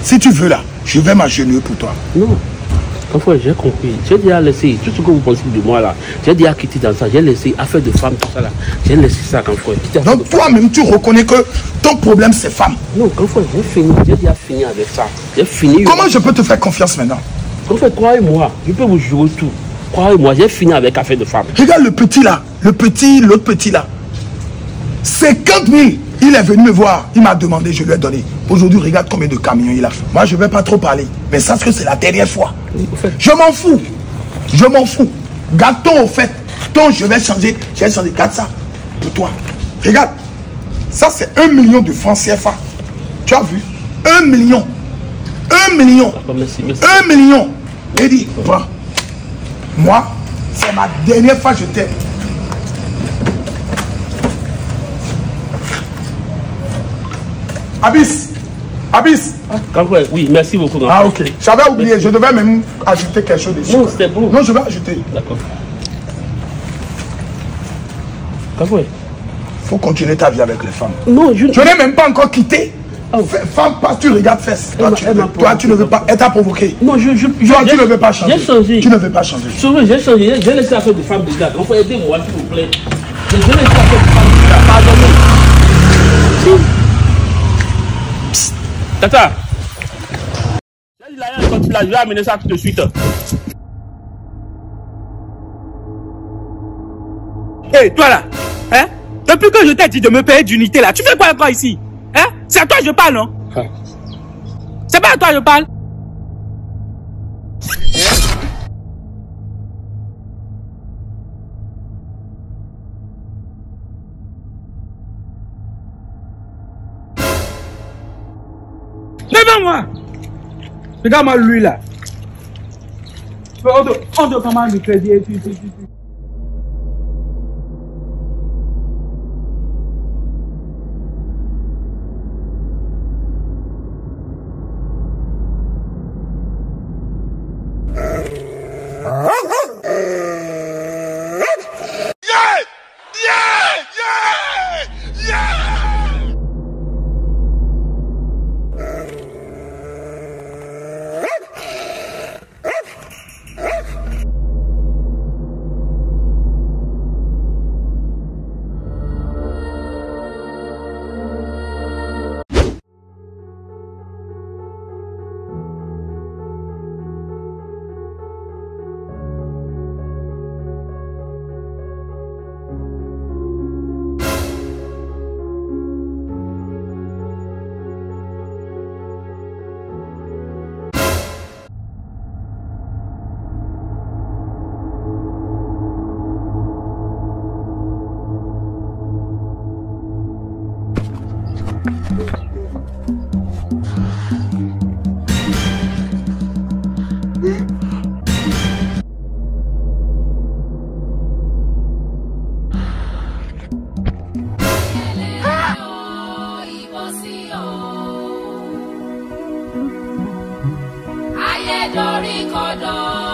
Si tu veux là, je vais m'agenouiller pour toi. Non. Enfin, j'ai compris. J'ai déjà laissé tout ce que vous pensez de moi là. J'ai déjà quitté dans ça. J'ai laissé affaire de femme, tout ça là. J'ai laissé ça, grand frère. Donc toi-même, tu reconnais que ton problème c'est femme. Non, grand frère, j'ai fini. J'ai déjà fini avec ça. J'ai fini. Comment je peux te faire confiance maintenant? Grand frère, croyez-moi. Je peux vous jurer tout. Croyez-moi, j'ai fini avec affaire de femme. Regarde le petit là. L'autre petit là. 50 000. Il est venu me voir. Il m'a demandé, je lui ai donné. Aujourd'hui, regarde combien de camions il a fait. Moi, je ne vais pas trop parler. Mais sache que c'est la dernière fois. Oui, au fait. Je m'en fous. Je m'en fous. Garde ton au fait. Ton, je vais changer. Je vais changer. Garde ça pour toi. Regarde. Ça, c'est 1 million de francs CFA. Tu as vu? 1 million. 1 million. Merci, merci. 1 million. Il dit, prends. Moi, c'est ma dernière fois que je t'aime. Abyss. Abyss. Grand frère, oui, merci beaucoup. Grand frère. Ah, ok. J'avais oublié. Je devais même ajouter quelque chose dessus. Non, c'était bon. Non, je vais ajouter. D'accord. Grand frère. Faut continuer ta vie avec les femmes. Non, je n'ai même pas encore quitté. Oh. Femme, pas, tu regardes fesses. Toi, tu ne veux pas. Elle t'a provoqué. Non, tu ne veux pas changer. J'ai changé. Tu ne veux pas changer. J'ai changé. J'ai laissé affaire de femme déjà. Grand frère, aidez-moi, s'il vous plaît. J'ai laissé affaire de femme déjà. Pardonnez. Tata. J'ai dit là, il y a un là, je vais amener ça tout de suite. Hé, toi là, hein? Depuis que je t'ai dit de me payer d'unité là, tu fais quoi encore ici? Hein? C'est à toi que je parle, non? C'est pas à toi que je parle? Devant-moi! Regarde-moi lui là. On doit comment me crédit. Ayé dorí kodò.